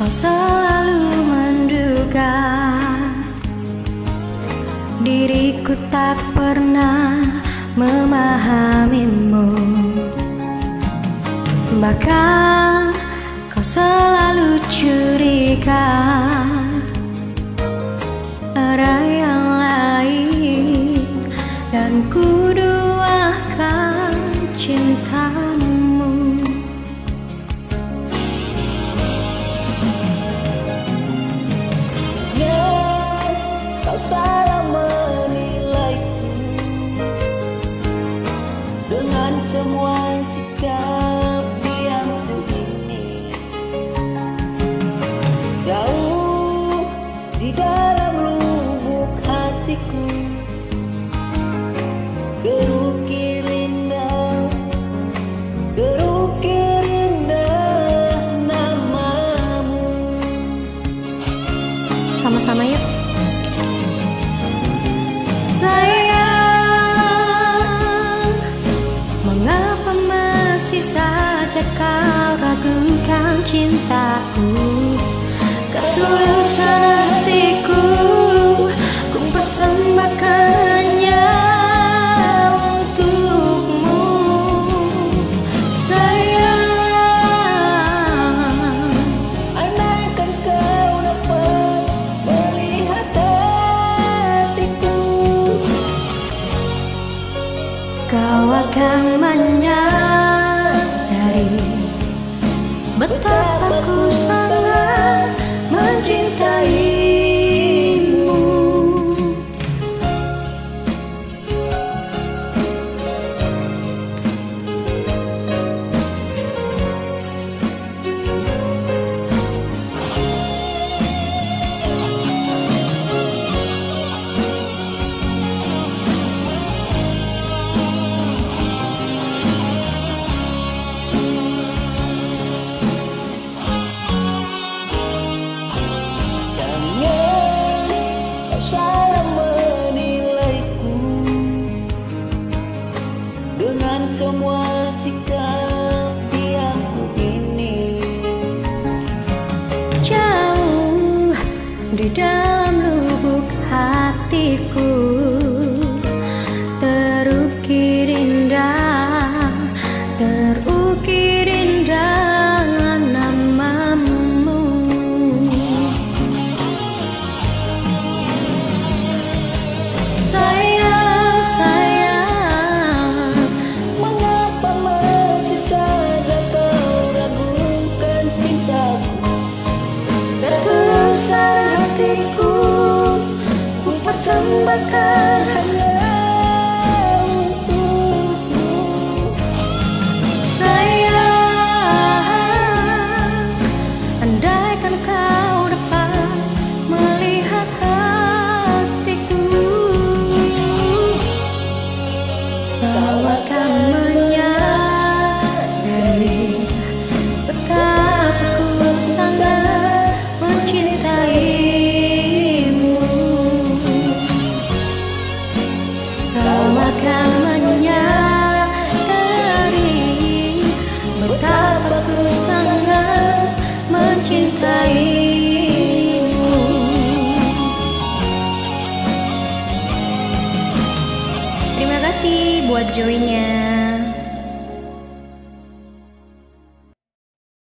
Kau selalu menduga diriku tak pernah memahamimu. Bahkan kau selalu curiga ada yang lain, dan ku duakan cintamu. Kau salah menilaiku dengan semua sikap diamku ini. Jauh di dalam lubuk hatiku gerukir indah namamu. Sama-sama yuk. Sayang, mengapa masih saja kau ragukan cintaku? Ketulusan hatiku ku persembahkannya untukmu. Sayang, Andaikan kau dapat melihat hatiku, kau akan menyadari betapa ku sangat mencintaimu. Kau salah menilaiku dengan semua sikap diamku ini. Jauh di dalam lubuk hatiku terukir indah namamu. Sayang, sayang, Mengapa masih saja kau ragukan cintaku? ketulusan hatiku ku persembahkan hanya Untukmu, sayang. Andaikan kau dapat melihat hatiku, kau akan menyadari betapa ku sangat mencintaimu. Kau akan menyadari betapa ku sangat mencintaimu. Terima kasih buat joinnya.